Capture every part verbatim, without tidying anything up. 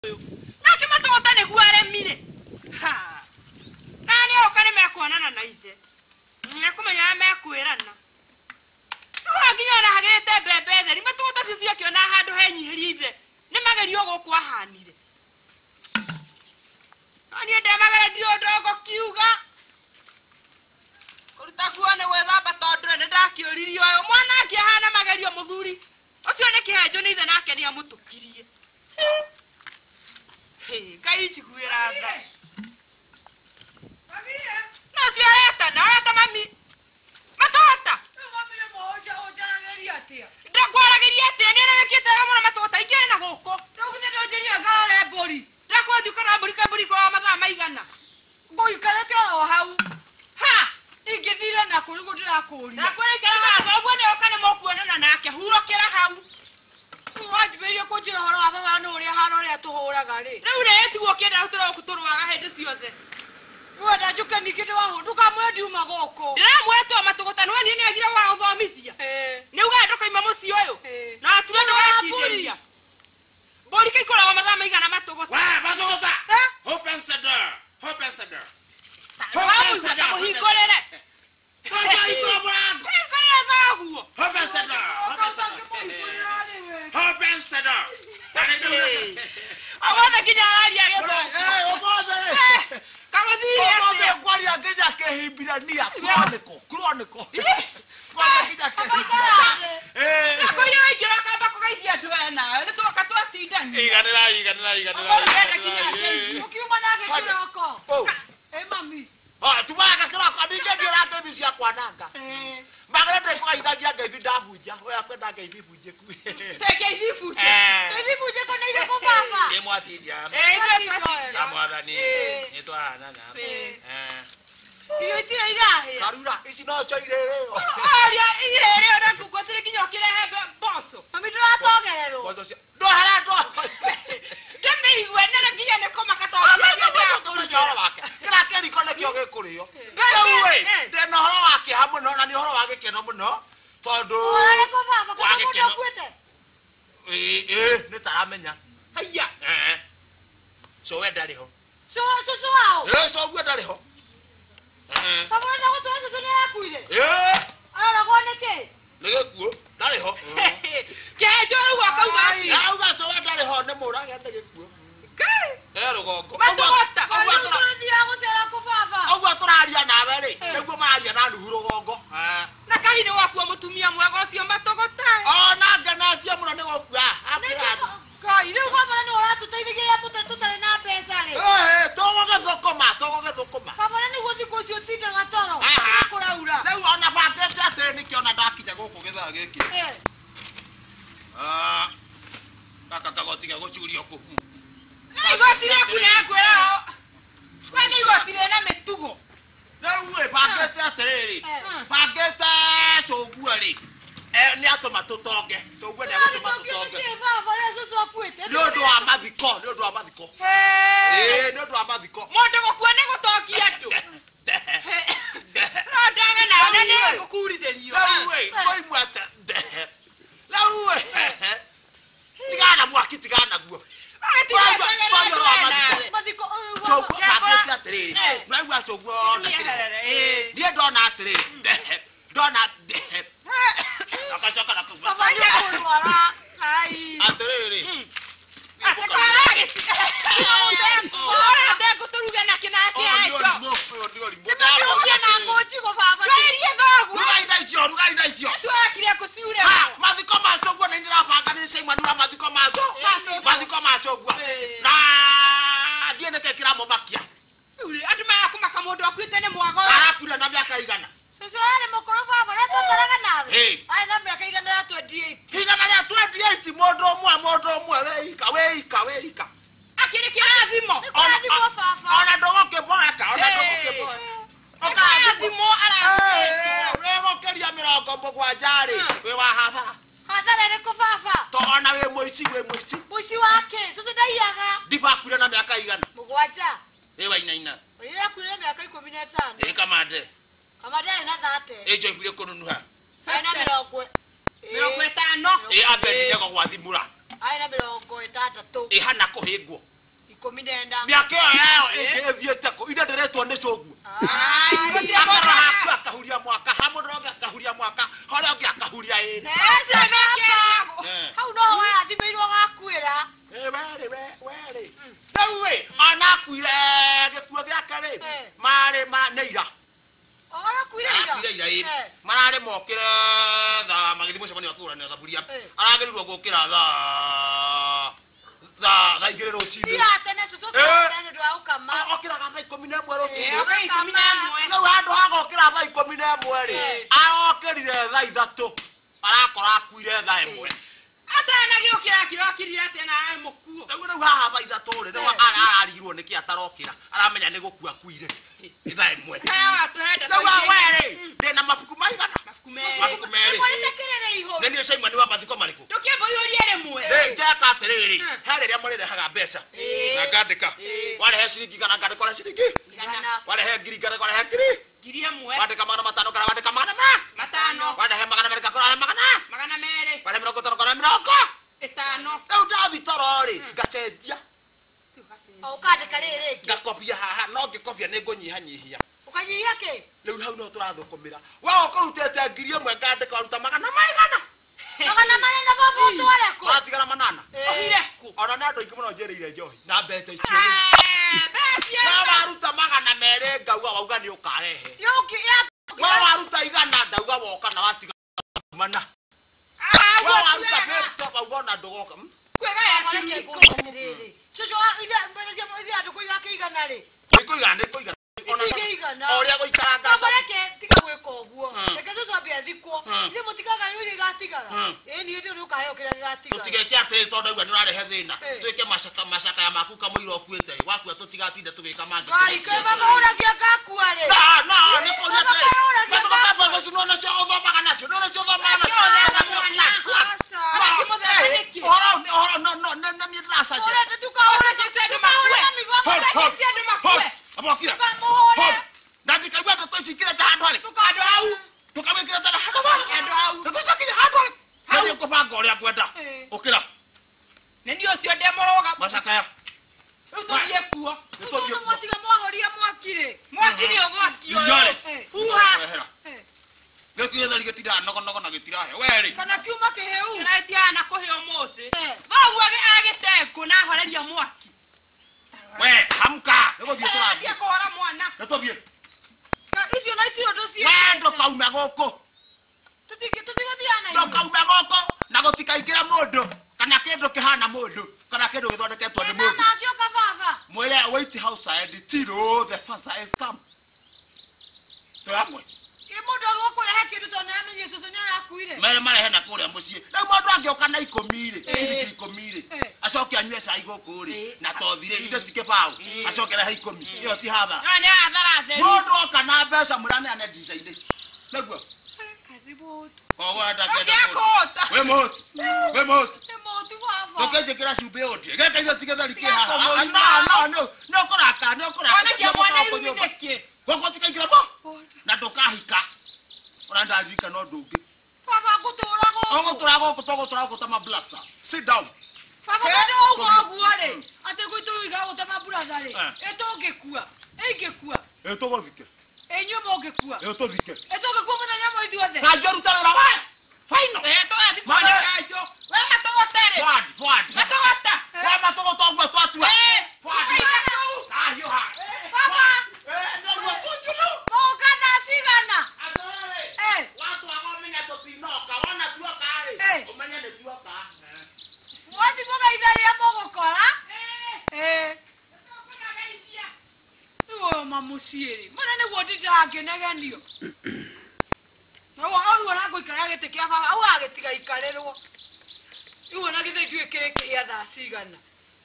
Na kimatogota niguo aremire. Ha. Nani okane mekwonana na ithe. Nyakumenya mekwirana. No nginya na hagirite mbembe theri matogota bibi akiona handu henyihirie ithe. Ni magerio guku ahanire. Nani ndemagere ndio ndogo kiuga. Kuruta kuone we baba tondre ne ndakiuririo uyu mwana akihana magerio muthuri. Ucio ni kihenjo ni ithe nake ni amutukirie. Hey, kai chikuira tha. Mamire. Na siareta, na areta mami. Matota. Mamire moja ojarageria atia. Ndakwarageria atia, ni rekete amuna matota igere na guko. Ndoguthe ndojeria ngare mburi. Ndakwathi kana mburi ka mburi kwa mathaa maigana. Ngoikarete oro hau. Ha, ingithire na kurigo ndirakuria. Ndakwara ikara na gwo ne okane mokuonana nake hurokera hau. Wajiberia kujira horo wa baba no uri hano uri atuhuraga ri. Riu retigwo kenda utoro kuturwaga hindi ciothe. Iwe ndajuka nikite wa nduka mwedi uma goko. Ndiramwetwo matugota no ni ni agira wa uthomithia. Eh. Ni uga ndoka ima muci uyu. Na atura no wakinderia. Bori kai kora wa mathaa maigana matugota. Wa matugota. Open the door. Open the door. Open the door. Hingorere. Oya ikora bwangu. Hingorere thaguo. Open the door. Open the door. Tani ndio. Awatha kinya aria gebo. Eh, omothe. Kagothire. Omothe kwaria kinya kehimbirania chronicle. Chronicle. Kwaria kinya kehimbirania. Eh. Ko yo igira kamba kugaithia andu ena. Ni tuka twatindani. Iganira iganira iganira. Ukiuma nake kiroko. Oh. Eh mami. Ah, tumaga kiroko ndinge ndio rake cia kwananga. Eh. Magrete kwa ithagia ngeithi ndabunja. Oya kwenda ngeithi bunje ku. Tekeithifuje. Ngeithi je kona ile ko baba. Ye mwatija. Eh, ndio ya mwathani. Ni twahana na. Eh. Iyo itira irahe. Karura ici no cho irereo. Aria irereo na kugotire kinyo kirehe boso. Mami turatogererwo. Boso cia. Ndo hala ndo. Kembe igwe nere kinyo ne koma katoga. Ndoro wake. Kira keri kone kio gikurio. Ewe, ndena horo wake ha muno na ni horo wake keno muno. Tondu. Ora ko baba ko mundu kwete. Eh eh, ni taramenya. Haya. Eh. So we ndari ho. So so so wao. Eh, so we ndari ho. Eh. Baba na ko to so ni akuire. Eh. Ara ko neke. Nigekuo, ndari ho. Kejo ruwa kauga. Ya uga so we ndari ho ni murage nigekuo. Kai. Eh rugongo. Matogota. Ogwa turathia gucera ku baba. Ogwa turaria nawe ri. Niguo maria na nuhu rugongo. Eh. Na kahini waku mutumia mwega ucio matogota. Oh na ngana tia muno ni gokua. Kai riu baba ni ora tuteithigiria mute tutare na mbeca ri. Eh, togo gethokoma, togo gethokoma. Baba ni guthi ku cio tinda gatoro. Aha. Kuraura. Riu ona bangete atiri ni kiona ndakinya guku githaa giki. Eh. Ah. Kaka kagotiga gucurio kuhu. Igotire kuna kwera. Wani igotire na metugo. Riu we bangete atiri. Bangete cogua ri. Eh ni atoma tutonge. Togua ni atoma tutonge. Ke baba le so so kwete. Ni undu wa mathiko, ni undu wa mathiko. Eh. Ni undu wa mathiko. Mundu gukua ni gutokia andu. No ndanga na nene gukuritherio. Riu we, koi mwata. Riu we. Tigana mwaki tigana guo. Maziko Chogo bangete atiri. Riu achogo na kire. Ni ndona atiri. Ndona. Akachoka na kuva. baba ni kurwara. Ai. Atiri. Ora ndego turuge na kinake acho. Ndio na ngoji go baba. Werie thogu. Rugai ndaicio, rugai ndaicio. Tuakire kusiure. Ha, mathiko macho guo ni ndirabanga ni cema nura mathiko macho. Mathiko macho guo. Na ndiene kekira mumakia. Uri andu maya kumaka mundu akuite ni mwago. Arakura na miaka igana. Soso ale mukoro baba na tutaraga nawe. Hey. Ai na miaka igana na twenty-eight. Igana ria twenty-eight mundu umwe mundu umwe we ika we ika we ika. Akiri kirathimo. Kirathimo baba. Ona ndogo keboeka, ona ndogo keboeka. Kirathimo arathimo. We gokeria mirongo mugwanja ri. We wa haba. Hadhara ni ko baba. To ona we muici we muici. Muici wake. Soso ndaiyaga. Ndibakure na miaka igana. Mugwanja. We wa ina ina. Ile kule miaka ikumi na tano. E kamande. Kamande na thate. Ejo ifire kununuha. Ai na mirongo. Mirongo itano. E abedi nego gwathimura. Ai na mirongo itandatu. E hana kuhingwo. ikumi na enda miaka yao ingithiete ko ide ndiretwo ni coguo akahuria mwaka hamudroge akahuria mwaka horia ngi akahuria ina ese mekerago hau no wa thimirwo gakwira eh were were tawe anakuire gikuo giake ri mari ma neira ora kuira ira ira marare mokire tha magithimo cemani wakura ne thaburia aragerirwo gukira tha tha tha igire rocini ira tene susu tene ndo aukama okira tha ikumi na ĩmwe rocini oka ikumi na ĩmwe no handu hagokira tha ikumi na ĩmwe ri arokirire tha ithatu arakora akuire tha ĩmwe atana giukira kirokirire atena ai mukuo rĩu rĩu haha tha ithatu ri no ararigirwo niki atarokira aramenya ni gukua kuire tha ĩmwe rĩu were ndina mabuku maigana mabuku me mabuku meri mwaritekerere iho nĩ niĩ Simon wa mathiko marĩkũ tukimbo yuri rimwe nĩ njaka atĩrĩrĩ he rĩrĩa mũrĩrehaga mbeca na ngandĩka warehe ciringi kana ngandĩka ũrĩa ciringi warehe ngiri ngandĩka ũrĩa ngiri ngiri ĩmwe wandĩka magana matano kana wandĩka magana ma matano warehe magana merĩ kana magana magana merĩ warehe mĩrongo ĩtano kana mĩrongo ĩtano rĩu ndathi toro rĩ ngacenjia ukandika riri ngakobia haha no ngĩkobia nĩ ngũnyihanyihia ukanyihia ki rĩu hau no tũrathũkũmĩra we ũkũrutĩte ngiri ĩmwe ngandĩka ũruta magana maigana magana manene baba utware ku ũratigara manana ohire ku ona nĩ andũ aingĩ mũno njerĩire njohi na mbeca icio becia we waruta magana merĩ ngauga wauga nĩ ũkarehe yuki ya we waruta igana ndauga woka na watiga mana we waruta bĩto wauga ona ndũgoka kwega ya kirike kirike Shosho ile mbele cia ile andu kuiga kigana ri. Nĩkũigana nĩkũigana. Kigana. Oria gũikaranga. Kabareke tiga gwĩka ũguo. Reke Shosho ambia thikwo. Ile mutigaga yuri gatigara. Eh ni ndio ukahe okira gatigara. Tutigeke atĩ tondu auga nĩ ũrarehe thĩna. Twĩke macaka macaka ya maku kamũira ũkuĩte. Wakua tũtigatinde tũgĩka mangĩ. Ngai ke baba ũragia gakua ri. Na na nĩ kũria atĩ. Nĩkũria atĩ cio no cio ũthomaga nacio. No cio ũthomaga nacio. Asa. Kimothe ora ora no no no no nĩ ndĩracaria. Ora tuka ora testendo makule. Testendo makule. Abokira. Kamuhore. Ndandikaigua ndeto ici ikĩrĩte handũ harĩ. Tukandũ au. Tũkamĩkĩrĩte handũ harĩ. Handũ au. Tũtũcakinya handũ harĩ. Nĩ ũkũbanga ũrĩa ngwenda. Ũkĩra. Nĩ ndio cio ndemoroga. Macakaya. Rĩu tũthiĩ kuo. Tũthiĩ mwatiga mwahoria mwakire. Mwakire ũgwaki ũyũ. Huha. Gĩkĩthari gĩtira nogo nogo na gĩtirahe. Weri. Kana kiuma kĩheu. Nĩretiana kũhe ũmũthĩ. Vau agĩtekũ na horeria mwaki. We, hamka. Nĩgũthiĩ tũrathiĩ. Tia kũhora mwana. Nĩtũthiĩ. Icio na itiro dosie. We ndũkaume gũkũ. Tutige tutigothiana. Ndũkaume gũkũ na gũtikaingĩra mũndũ kana kĩndũ kĩhana mũndũ kana kĩndũ gĩthondeketwo nĩ mũndũ. Na ngĩoka baba. Mwĩre wait outside till the pastor is come. Tũramwe. Mũndũ agũkũrehe kĩndũ tondũ nĩamenye cũcũ nĩarakuire. Mere marehe na kũrĩa mũciĩ. Rĩu mũndũ angĩoka na ikũmi rĩ, ciringi ikũmi rĩ, acoke anyue cai gũkũ rĩ, na tothire ithe tike bao, acoke rehe ikũmi. Ĩyo ti hathara. Nĩ hathara theri. Mũndũ oka na mbeca mũraneane ndica-inĩ. Nĩguo. Karibu. Koguo ndakĩenda. Ũkĩakũta. We mũtu. We mũtu. Nĩ mũtu baba. Tũkĩnjĩkĩra cumbĩ ũndĩ. Gĩka ithe tigethari kĩ haha. No no no. Nĩ ũkũraka, nĩ ũkũraka. Wanakia mwana iru nĩkĩ? Gũkũ tikaingĩra mo. Na ndũkahika. Ona ndarika no ndũngĩ. Baba ngũtũra gũkũ. Ũgũtũra gũkũ tũgũtũra gũkũ ta mablasa. Sit down. Baba tondũ ũguo ũguo rĩ. Atĩ gwĩtũrũiga gũta maburaza rĩ. Ĩtũngĩkua. Ĩngĩkua. Ĩtũgũthike. Inyuĩ mũngĩkua. Ĩtũthike. Ĩtũngĩkua mũthenya mwa ithuothe. Kanjũ ruta wĩra wayo. Final. Eh tũgathiĩ kwa kanjũ. We matũgũtere. Forward, forward. Matũgũta. We matũgũta ũguo twatua. Eh. Forward. Ah, you ha. Baba. Eh, no no soju no. Mũgana cigana. Adore. Eh. Watu wamenya tũtinoka, wona tuoka rĩ. Ũmenye nĩ tuoka. Mwathi mũgeitharia mũgũkora. Eh. Nĩguo mamuciĩrĩ. Mana nĩguo nditangĩnegenio. Nĩguo ũruo na ngũikara gĩtĩ kĩa baba. Au agĩtiga ikarĩrwo. Nĩguo na gĩthĩ ndiũĩ kĩrĩ kĩhĩa thaa cigana.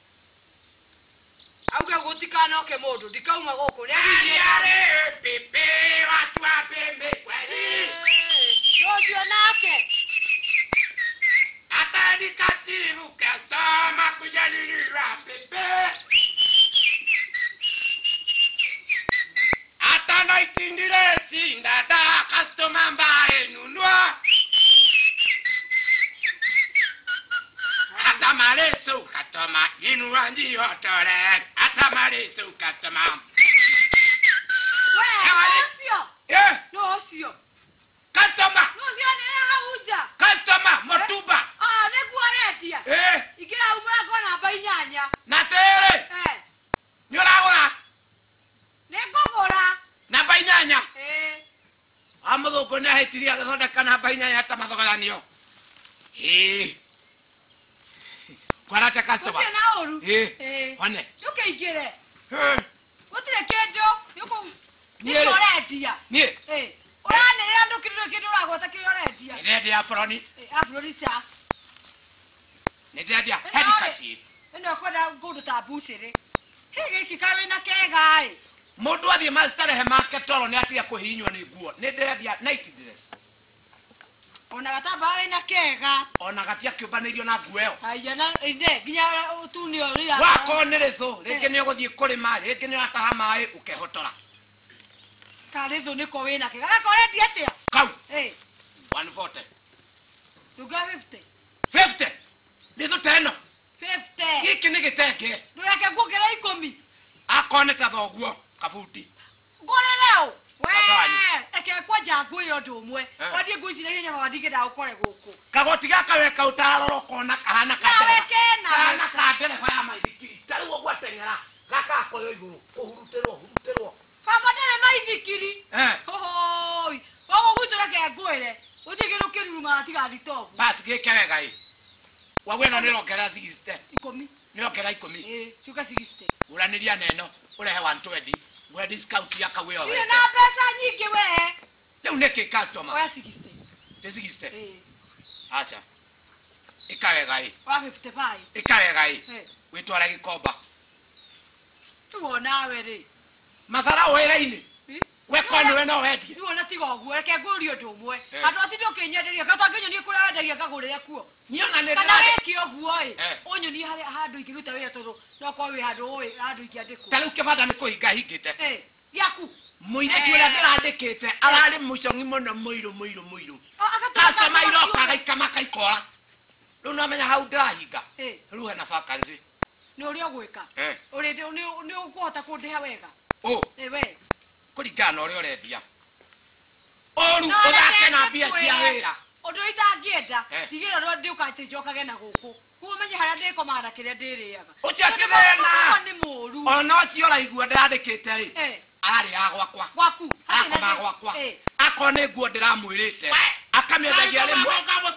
Auge gũtikanoke mũndũ. Ndikauma gũkũ. Nĩagithie. Ayare pepe watu wa pembe kweli. Rũciũ nake. Atari katibu kastoma kujanirira pepe. Atana itindire sindada kastoma mbae nunua. Ata maleso kastoma inua Kanji hotore atamari su customer. Wewe sio. Eh, No sio. customer. No sio ni hauja. Customer motuba. Ah, ne kuaretia. Eh, Ikira umra kona bainyanya. na tere. Eh. Ni uragura Ne gogora. na bainyanya. Eh. Amuthuku ni ahitirie agathondeka na bainyanya ta mathogoranio. Eh. Kwarate customer. Sote na oru. Eh. Eh. One. Yuke igire. Eh. Gutire kendo. Yuko. Ni Niere. oretia. Ni. Eh. Urane ya ndukirire kendo uragota ki oretia. Ni ndi afroni. Eh, Afrodisia. Ni ndi head kashi. Eno kwenda kundu ta buciri. Hege kikawe na kega ai. Mundu athie mastarehe make toro ni atia kuhinywa ni nguo. Ni ndi night dress. Ona gatamba we na kega. Ona gatia kiumbanirio na nguo ĩyo. Aya na inde ginya utunio rira. Wako nĩ rĩthũ rĩngĩ nĩ ũgũthiĩ kũrĩma rĩngĩ nĩ ũrataha maĩ ũkehotora Kare tho niko we na kega. Akore diatia. kau Eh. one forty Ruga fifty. fifty rĩthũ teno fifty. gĩkĩ nĩ gĩtenge Ndureke ngugera ikumi. akone ta thoguo kabuti Ngorereo. We. Kabanyi. Eke kwa jangu iro ndumwe. Eh. Wadi ngucire hinya mawadike da ukore guku. kagoti gaka weka ũtararora ũkona kahana Nawe kena. kahana ka ndereba ya maithikiri tarĩ ũguo gwateng'era gaka akoyo igũrũ ũhurutĩrwo ũhurutĩrwo Baba ndere maithikiri. Eh. Hoi. Wogo gutura ke ngwire. Uthigiro kiruruma atiga thitobu. basi gĩke wega ĩ wagu ĩno nĩ ĩrongerera sixty Ikumi. nĩ ĩrongerera ikũmi Eh, chuka sixty. ũranĩria neno ũrehe one twenty ngwe discount ya kau ĩyo Ile wete na pesa nyingi we. rĩu nĩkĩ customer Oya sixty. tĩ sixty Eh, acha ĩka wega ĩ wa fifty five. ĩka wega ĩ Eh, wĩtware gĩkomba tuona we ri. mathara wĩra-inĩ Eh? weka nĩwe no wendie Tuona tiga ũguo reke ngũrio ndũmwe. Eh. Andũ atindũ kĩnyenderia gatanginyonie kũrĩa wendagia ngagũrĩre kuo. niĩ ona nĩ Kana ndĩra wĩke ũguo ĩ. Eh. Ũnyonie harĩa handũ ingĩruta wĩra tondũ no korwo wĩ handũ ũĩ handũ ingĩandĩkwo. ta rĩu kĩbanda nĩ kũhinga hingĩte Eh, gĩaku. mũirĩtu ũrĩa ndĩrandĩkĩte ararĩ mũcong'i mũno mũirũ mũirũ mũirũ O, agatũma customer customer iroka ciothe. gaikama kaikora rĩu namenya hau ndĩrahinga Eh. rĩu hena vacancy Nĩ ũrĩa ũgwĩka. Eh. Ũrĩ nĩ ũkũhota kũndĩha wega. ũ Eh we. kũringana na ũrĩa ũrendia ũru ũthake na mbia cia wĩra Ũndũ itangĩenda Eh. ndigĩra no ndĩũka atĩ njokage na gũkũ. Kuo menye harĩa ndĩkomaga kĩrĩa ndĩrĩaga. Ũcio ti Tondũ thĩna. mũndũ nĩ mũũru. ona ũcio ũraigua ndĩrandĩkĩte rĩ Eh. ararĩaga gwakwa Gwaku. akoma gwakwa Eh. akorwo nĩ nguo ndĩramwĩrĩte akamĩendagia rĩmwe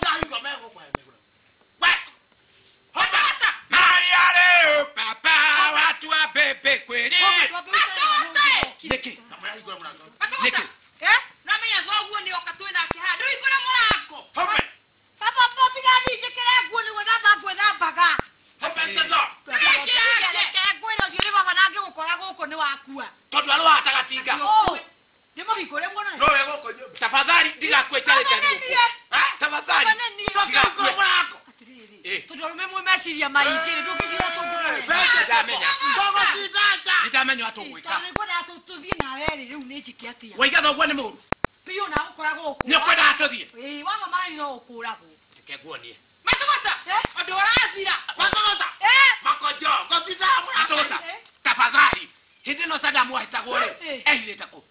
mariarĩ papa watu wa bebe kwĩrĩ nĩkĩ nĩkĩ Eh? Ramenya thoguo nĩ oka twĩna kĩhaya. Ndũringũre mũrango. Papa potiga ndinjĩkĩre nguo nĩguo thamba ngwĩthambaga. Reke ngwĩre ũcio nĩ baba na ngĩgũkora gũkũ nĩ wakua. tondũ arĩ wahataga Oh, ndĩmũhingũre muono nĩ. tafadhali ndigakwĩte rĩkeni tafadhali ndigakue Eh. Tondũ rũme mwe meciria maingĩ nĩ ndũngĩcira tũngĩmenya. ndamenya ndamenya atũgwĩka Tondũ nĩngwendaga tũthiĩ nawe rĩ rĩu nĩ njĩke atĩa. waiga thoguo nĩ mũru Piũ na gũkora gũkũ. nĩ ũkwendaga tũthiĩ Ĩĩ wama mari no ũkũragwo. reke nguonie Matũgũta. Eh? Ũndũ ũrathira. Eh? atũgũta tafadhali hĩndĩ ĩno Sadamu ahĩtagwo rĩ Eh. ehithĩte kũ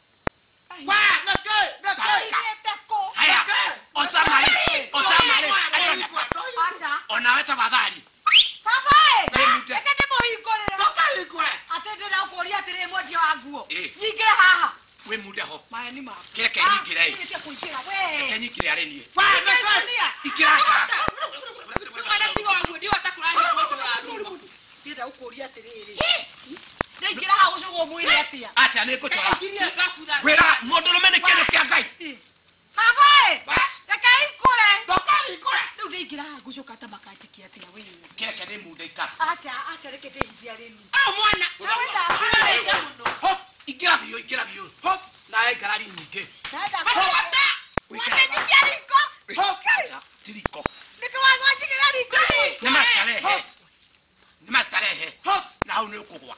Airĩte kũ? haya Osama rĩ Osama rĩ arĩoneka Aca. onawe tafadhali Baba ĩ. Wĩmute. Reke ndĩmũhingũrĩre. Atĩ ndĩrakũria atĩrĩ mwendia wa nguo. Eh. Nyingĩre haha. wĩmunde ho Maya nĩ maku. Kĩreke nyingĩre ĩ. Kĩreke kũingĩra we. kenyikire arĩ niĩ Ingĩria. ikĩra Tũgane tiga ũguo ndiũhota kũrania mũndũ wa ruo. Ndĩrenda gũkũria atĩrĩrĩ. Ndĩingĩra haha gũcũgwo mwĩrĩ atĩa. acha nĩngũtwara Ngiria ngabutha. kwĩra mũndũrũme nĩ kĩndũ kĩa Ngai Baba ĩ. Basi. Reke hingũre. Rĩu ndĩingĩra haha ngũcoka ta makanjĩkia atĩa we. kĩreke nĩmunde ikara Aca aca reke ndĩhithia rĩni. Ah, mwana. Nawe ndakũrĩte mũno. hop ingĩra biũ ingĩra biũ hop nawe ngarari nyingĩ Matũgũta. Wakenyikia riko. hop acha tiriko Nĩkĩwagwanjĩkĩra riko. nĩ mastarehe nĩ mastarehe hop na hau nĩ ũkũgwa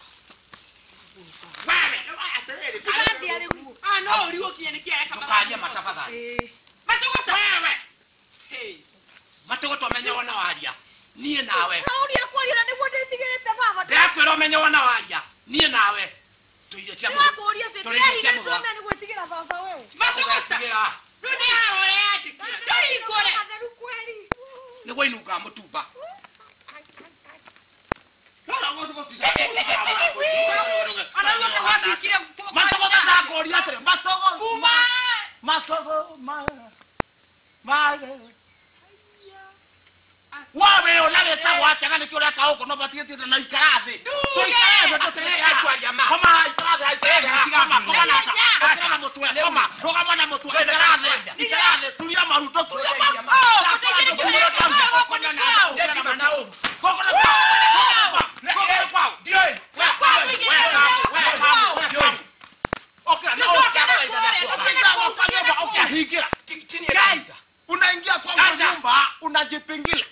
Tigandia rĩu. Ah, no ũriũkie nĩ kĩaya kama. ndũkaria matafadhali Ĩĩ. Matũgũta. Hey. matũgũtũ menye wona waria nie nawe Nauria kwaria na niguo nditigirite baba. ndakwira umenye wana waria nie nawe tuire cia Ndio kuria thĩ. tuire cia Ndio mugo ndio niguo tigira baba wewe. matugatigira Rudi hao yandikira. Ndoikore. Ndio kweli. niguo inuka mutumba Ana ruo kagwatikire. matogo takoria atire matogo Kuma. matogo ma ma wawe ona leta wacha ni kio ka huko no batiete na ikarathi to ikarathi to tele akwaria ma kama ikarathi haitega kama kama na kama na mutwe kama kama na mutwe ikarathi ikarathi tulia maruto tulia ma Oh, kutekele kile kwa kwa na nao. leti mana o koko na kwa koko kwa dio we kwa we we okay na okay okay higira chini ya unaingia kwa nyumba unajipingilia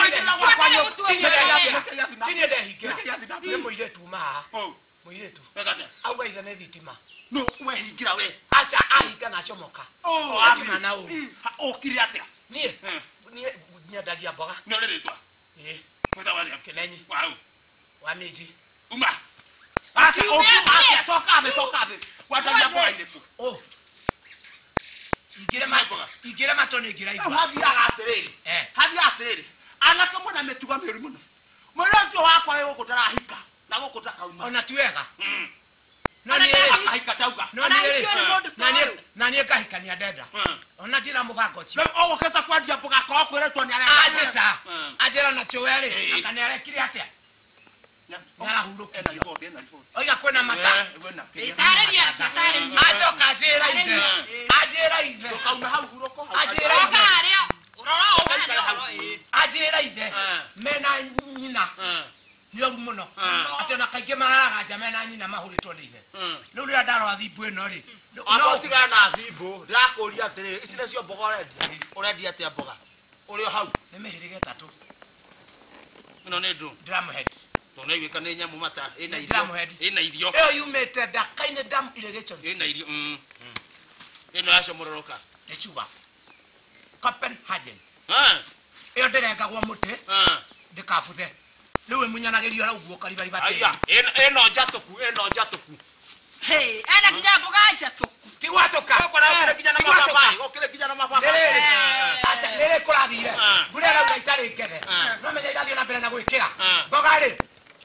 muiretu ma muiretu auga ithe nĩ thitima no we hingira we acha ahinga na comoka atima na ũru okire atia niĩ niĩ nyendagia mboga no rĩtwa ĩ mutawaria Kĩmenyi wow wa mĩnji uma acha okuma atia soka the soka the watagia mboga iretu oh igire mato igire mato nĩ ingĩraigua hathi agatiriri eh hathi atiriri anake mwana metuga mĩũru mũno mũrĩtio wakwa wĩ gũkũ ndarahika na gũkũ ndakauma ona ti wega no nĩ ahika tauga no nĩ na nĩ ngahikania ndenda ona ndina mũbango ũcio rĩu ũgũkĩte kwendia mboga kwa kwĩrĩtwo nĩ arĩa anjĩta anjĩra na choweli aka nĩ arekire atĩa narahurũkio oiga kwĩna mata Itareria itareria. ajoka njĩra ithe anjĩra ithe kauma hau hurũko anjĩra ithe Okaria. Urora okaria. anjĩra ithe mena nyina nĩ ũru mũno atĩ ona kaingĩ mararaganja mena nyina mahũrĩtwo nĩ ithe rĩu rĩrĩa ndarora thimbu ĩno rĩ no tigana na thimbu ndirakũria atĩrĩ ici nĩcio mboga ũrendia ũrendia atĩa mboga ũrĩ o hau nĩ mĩhĩrĩga ĩtatũ ĩno nĩ ndũ ndramhead tondũ ĩgwĩka nĩ nyamũ mata ĩna irio Drumhead. ĩna irio ĩyo yumĩte Ndakainĩ Dam Irrigation ĩna irio ĩno yacomororoka nĩ cuba Copenhagen Ah, ĩyo ndĩrengagwo mũtĩ ah. ndĩkabuthe rĩu ĩmunyanagĩrio na ũguo karibariba Aya, ĩno ĩno njatũku ĩno njatũku Hey, ana kinya mboga njatũku. tigwatũka ũkĩre nginya na mababaĩ ũkĩre nginya na mababaĩ acha nĩrĩ kũrathire mbura ĩrauga itarĩ ngethe no menya irathiĩ na mbere na gwĩkĩra mboga rĩ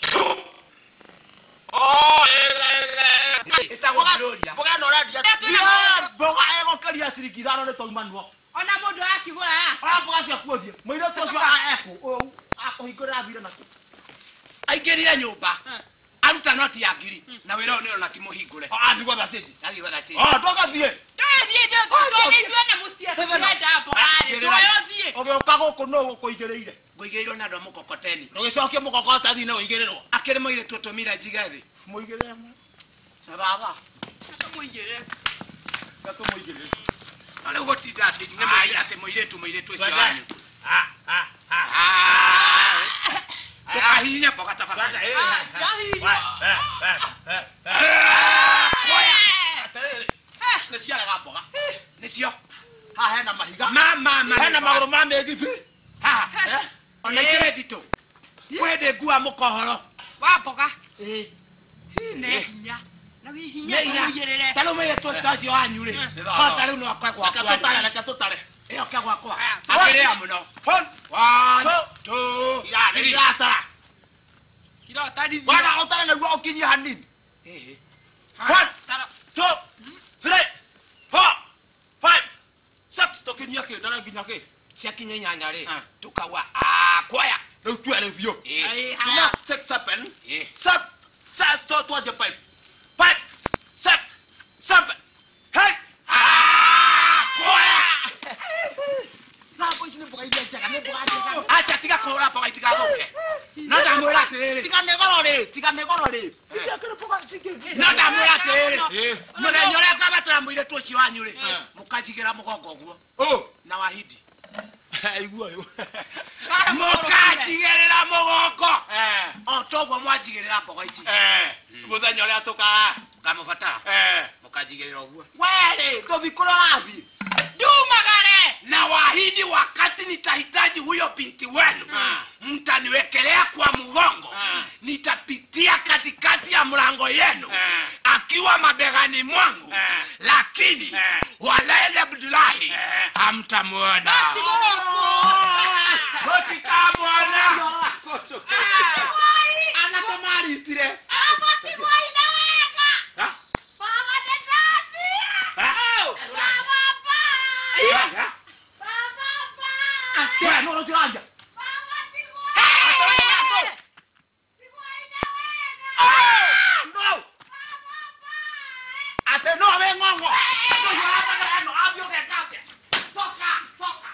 ĩtagwo gloria mboga ĩno ũrendia mboga ĩgũkĩria ciringi ithano nĩ twauma Ona mũndũ akigũra. ona mboga ciaku ũthiĩ mũirĩtu ũcio ekũ akũhingũrĩra thire naku aingĩrire nyũmba aruta noti ya ngiri na wĩra ũyũ nĩ ona ti mũhingũre athiĩ gwetha cĩnji athiĩ gwetha change ndũgathiĩ Ndũthiĩ thĩ tũthiĩ na mũciĩ. Twenda mboga rĩ. Tũyothiĩ. ũgĩũka gũkũ nũ gũkũigĩrĩire ngũigĩirwo na andũ a mũkokoteni ndũgĩcokie mũkokotani-inĩ ũigĩrĩrwo akĩrĩ mũirĩtu ũtũmire njige thĩ mũigĩrĩre na baba Mũigĩre. gatũmũigĩrĩre na rĩu gũtinda atĩ nĩ mũirĩtu atĩ mũirĩtu mũirĩtu ũcio wanyu tũkahinya mboga tafadhali nĩ ciarega mboga nĩcio haha hena mahiga ma ma ma hena magũrũ ma mĩgithi haha ona ikĩrĩ nditũ kwĩ ndĩ ngua mũkohoro Wa mboga. Nĩ hinya. Na wĩ hinya mũigĩrĩre. ta rĩu mũirĩtu ũcio wanyu rĩ kota rĩu no akwe reke gwakwa tũtare reke tũtare ĩyo ke gwakwa Ah, akĩrĩa mũno one two three iratara Kira tadi. wana ũtare nĩguo ũkinyie hanini One. two three four five six tũkinyie kĩ ndare nginya kĩ ciakinya inyanya rĩ Ah. tũkauga kuoya rĩu tuere biũ Ai tuma haya. six seven Eh. sub six to twenty five five six seven hey kuoya hapo ici nĩ mboga iria njega nĩ mboga njega acha tiga kũhũra mboga itigathũke no ndamwĩra atĩrĩrĩ tiga nĩ goro rĩ tiga nĩ goro rĩ icio akĩrĩ mboga cingĩ no ndamwĩra atĩrĩrĩ Eh. mũthenya ũrĩa ngabatara mũirĩtu ũcio wanyu rĩ mũkanjigĩra mũgongo ũguo oh na wahindi aigua yo mũkanjigĩrĩra mũgongo eh o toguo mwanjigĩrĩra mboga ici eh mũthenya ũrĩa tũka ngamũbatara eh mũkanjigĩrĩra ũguo were tũthi kũrĩa ũrathiĩ Ndumagare. Na waahidi wakati nitahitaji huyo binti wenu, mtaniwekelea kwa mgongo. Nitapitia katikati ya mlango yenu akiwa mabegani mwangu, lakini Walaid Abdullahi hamtamuona. Kotika bwana. Anatomari tire. Abati boy na wega. Baba de tati. Baba ba. Baba ba. Ate no lo sianja. Baba ti boy. Ti boy na wega. No. Baba ba. Ate no vengo ngo. No yo apa no avio que cate. Toca, toca.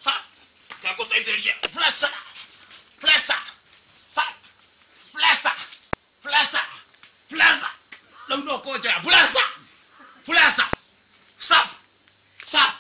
Flessa, flessa, flessa,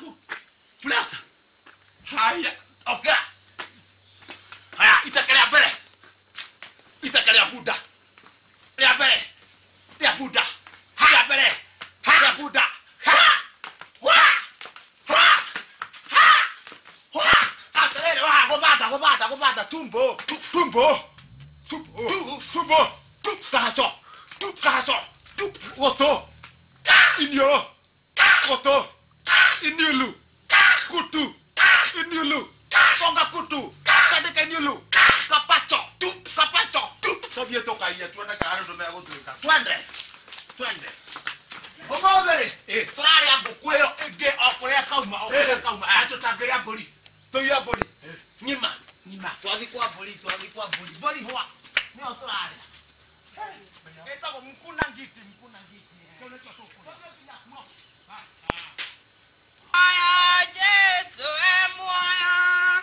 yaku. Presa. Haya, oka. Haya, itakalea bere. Itakalea fuda. Ya bere. Ya fuda. Haya bere. Haya fuda. Ha! Wa! Ha! Ha! Wa! Atere wa gobada gobada gobada tumbo. Tumbo. Tumbo. Tumbo. Kahaso. Kahaso. Woto. Inyo. Woto. Inyulu. Kutu. Inyulu. Songa kutu. Sadeka inyulu. Kapacho. Kapacho. Sabia toka iya tuenda ka haro ndo tuika. Twende. Twende. Omobere. Eh, trari abukwero ege okore kauma, okore kauma. Ato tageria bori. Toya bori. Nyima, nyima. Twathi kwa bori, twathi kwa bori. Bori hwa. Ni otrari. Eta ko mkuna ngiti, mkuna ngiti. Kone kwa toko. Aya Jesu emoya.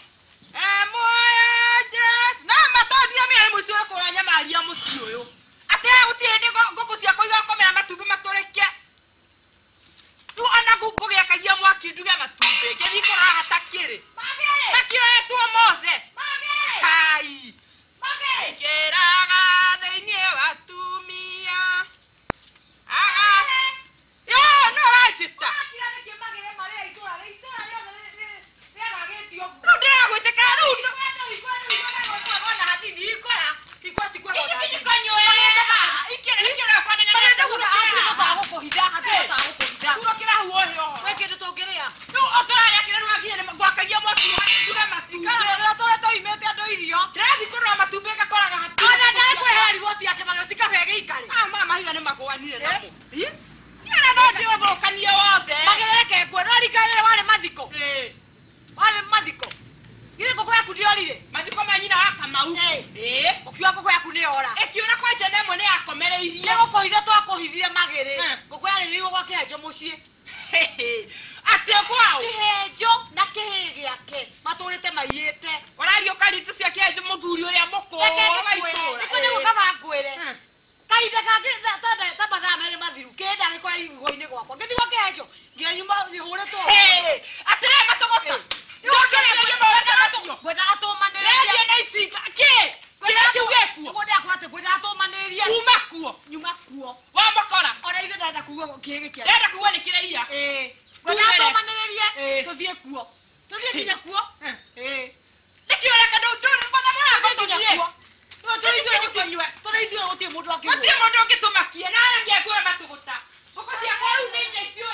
Emoya Jesu. Na matodia mi musio ko nya Maria musio yo. Ate utiende ngoko cia koiga komera matumbi matoreke. Tu ana gugu gya kayia mwaki nduga matumbi. Gethi kora hatakire. Magere. Makire tu mothe. Magere. Hai. Magere. Keraga theinie watumia. Aga. Yo no rajita. Akira ne ke magere mare itora le itora le le le agagetio. No dera gwete karuno. Kwano ikwano ikwano kwa na hati ikora. Ikwati kwa kwa. Ikere ikere kwa nenya. Pare ndagura hapo tago kohida hapo tago kohida. Turo kira huo yo. Weke ndo togerea. No otora ya kire nwagie ne gwakagia mwaki nduga matumbi. Ikara ndo tore to imete ando irio. Trathi kurwa matumbi gakoraga hatu. Ona ndai kwehera riboti yake magoti kabege ikare. Ah mama higa ne magwanire namo. Ih? Yana no ndio thokanie wothe. Magereke kwa no rikare wale mathiko. Eh. Wale mathiko. Ile koko yaku ndiorire. Mathiko manyina wa Kamau. Eh. Eh. Ukiwa koko yaku ni ora. Ekiona kwa jene mwe ne akomereirie. Ye goko hithe twakohithire magere. Eh. Koko yale riwo gwake hejo mucie. Ate kwao. Kihejo na kihe giake. Maturite maiyete. Orario karitu cia kiaje muthuri uria moko. Niko ni gukaba ngwire. Kaide kage tada tabatha mere mathiru. Kenda giko igwa-ini gwakwa. Ngithi gwake hejo. Ngia nyuma ni hure to. Eh. Atire matogota. Yokere mwe matogota. Gwenda atomanderia. Redia na isika. Ke. Gwenda kiugekuo. Gwenda akwate gwenda atomanderia. Uma kuo. Nyuma kuo. Wa makora. Ora ithe ndenda kuwa kiege kia. Ndenda kuwa ni kireia. Eh. Gwenda atomanderia. Eh. Tuthie kuo. Tuthie kinya kuo. Eh. Nikiora kadu nduri kwa thamura Tuthie kinya kuo. No tuithio gutinywe. Tuithio gutie mundu akiwa. Matire mundu ngitumakie na ngia kuwa matugota. Huko cia kwa ru ni nya icio.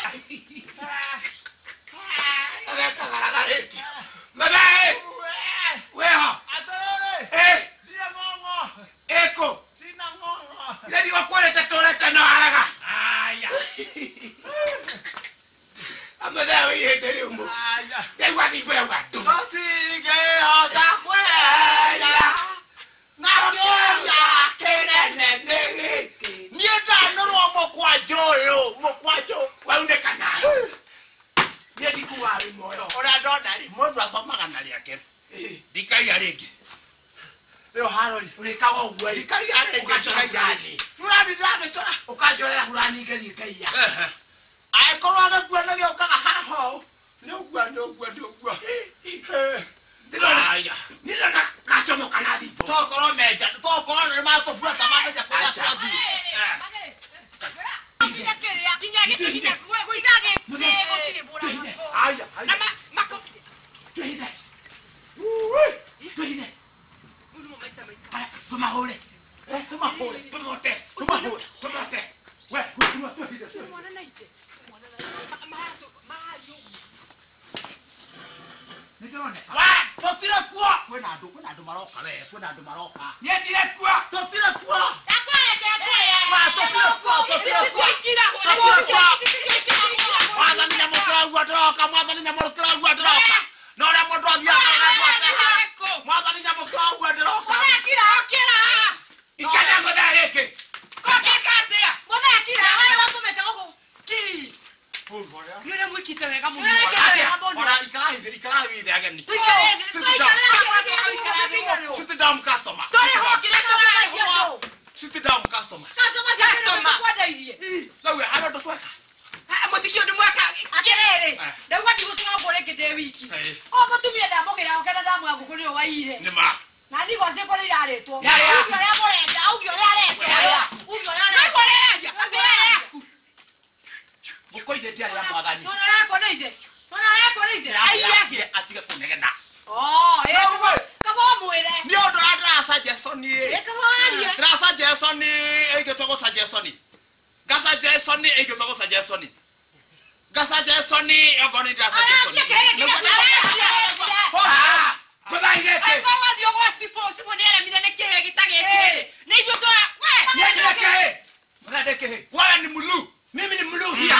Aga kagaragare. Magae. Weha. Atore. Eh. Dia ngongo. Eko. Sina ngongo. Yadi wakole tatoreta no alaga. Aya. Amada we yedere umu. Aya. Dai wadi pe wa. Otige ota kwaya. Ya kene ne ne. Nieta noro mo kwajo yo, mo kwajo. Wa une kana. Yadi kuwari moyo. Ora dona ri. Mundu athomaga na riake. Dikai arenge. Leo harori. Urikawa ugwe. Dikai arenge. Ukachora yaji. Rurani ndage chora. Ukajora hurani ngezi kaiya. Eh. Ai korwa agakua na gyo kaga haho. Ni ugwa ni ugwa ni ugwa. Eh. Ndilona. Aya. Ndilona kachomo kana dipo. Tokoro meja. Tokoro ni ma to fura sama meja kwa sabu. Kinya kiria. Kinya kinya kinya kuwe kuinage. Eh gutire bura. Aya. Na mako. Tuhide. Tuhide. Mundu mo maisa mai. Tumahore. Eh, tumahore. Tumote. Tumahore. Tumote. We, tuma tuhide. Mwana naite. Mwana naite. Mato, mayo. Nitone. Wa, totire kwa. Kwena andu, kwena andu maroka we, kwena andu maroka. Yetire kwa. Totire kwa. Takwale takwale. Wa, totire kwa, totire kwa. Totire kwa. Mwathani nyamukira droka, mwathani nyamukira droka. Nora mundu athia kana. Mwathani nyamukira droka. Akira akira. Ikana ngodhareke. Koke katia. Mwana akira wale watu metego. Ki. Fulvoya. Yule mwikite wega mundu. Ora ikara hivi, ikara hivi agani. Sit down customer. Tore ho kire tore. Sit down customer. Customer shaka kwada iye. Lawe halo ndo tweka. Ah, mutikio ndu mwaka. Akerere. Ndagu wiki. Eh. O mutumia ndamugira okenda ndamu yangu kuri waire. Nima. Na ndi kwa sekwa ri aretwo. Yari ya. Ugio ria murenda, ugio ria aretwo. Ugio ria aretwo. Nakorereria. Nakorereria. Mukoithe ndi ari mwathani. Nona yako ni ithe. Nona yako ni ithe. Aiagire atige kunegena. Oh, eh. Nawe. Kabo mwire. Ni undu andra suggestion ni. Eh, kabo aria. Ndra suggestion ni eigitwo go suggestion. Gasa suggestion ni eigitwo go suggestion. Gasa suggestion ni ogoni ndra suggestion. Ah! Kudaigete. Kwa dio kwa sifo, sifo nera mina nekehe gitagete. Ne jo to. We. Nendeke. Mudadeke. Wewe ni mulu. Mimi ni mulu hia.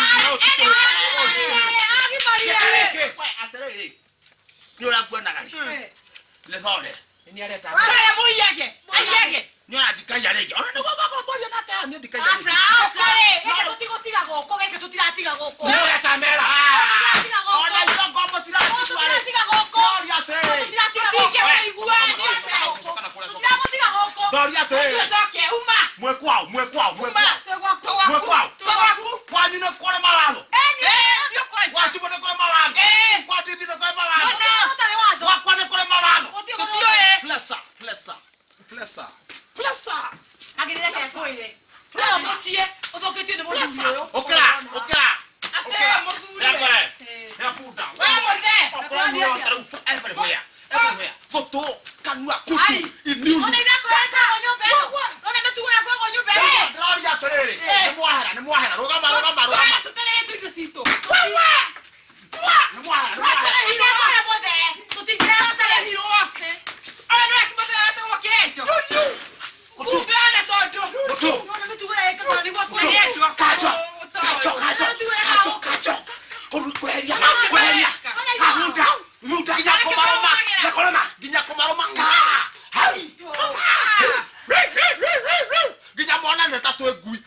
Agi Maria. Wewe aterere. Ni ora kuona gari. Le thore. Ni areta. Wewe muyage. Ayage. Ni ora dikaya rege. Ona ni kwa kwa boja na ta ni dikaya. Asa, asa. Eke tutigo tiga goko, eke tutiratiga goko. Ni ora kamera. Ona ni kwa kwa tira kwa. Tutiratiga goko. Ni ate. Tutiratiga Tike goko. waiguani. Tutiratiga goko. Dori ate. Tuzoke uma. Mwe kwao, mwe kwao, mwe Uma. kwao. Twaku. Mwe kwao. Twaku. Kwa nini kule mawalo? Eh, sio kwaje. Wasibo kule mawalo. Eh. Kwa titi kule mawalo. Tutiratiga Kwa kwa kule mawalo. Tutio eh. Plesa, plesa. Plesa. Plesa. Agirira ke soire. Plesa socie. Odoketine mo Plesa. Okra, okra. Ate mordure. Ya pare. Ya puta. Wewe morde. Okra ni otro. Everywhere. Everywhere. Koto, kanua kutu. Iniu. Ona ida ko ata onyo be. Ona metu ya ko onyo be. Dori ya terere. Ni mwahera, ni mwahera. Roga maro, roga maro. Tutele tu sito. Wewe. Ni mwahera, ni mwahera. Ida ko ya mode. Tutikira Tutele hiro. Ana no akimata hata wakecho. Kupeana todo. Koto. Ona metu ya ka ko ni kwa ko. Yetu Kacho. Kacho. Kacho, kacho. Kacho, kacho. Koru kweria, kweria. Muda, muda ginya komaroma. Ya koloma, ginya komaroma. Hai. Ginya mwana neta to egui.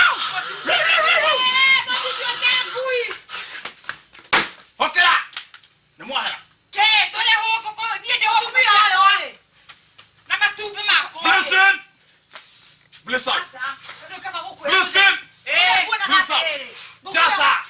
Okera. Ni mwahera. Ke tole hoko ko niende hoko Tumia ole. na matupe mako. Listen. Listen. Asa. Ndio kama huko. Listen. Eh, kuna Listen. makelele. Jasa.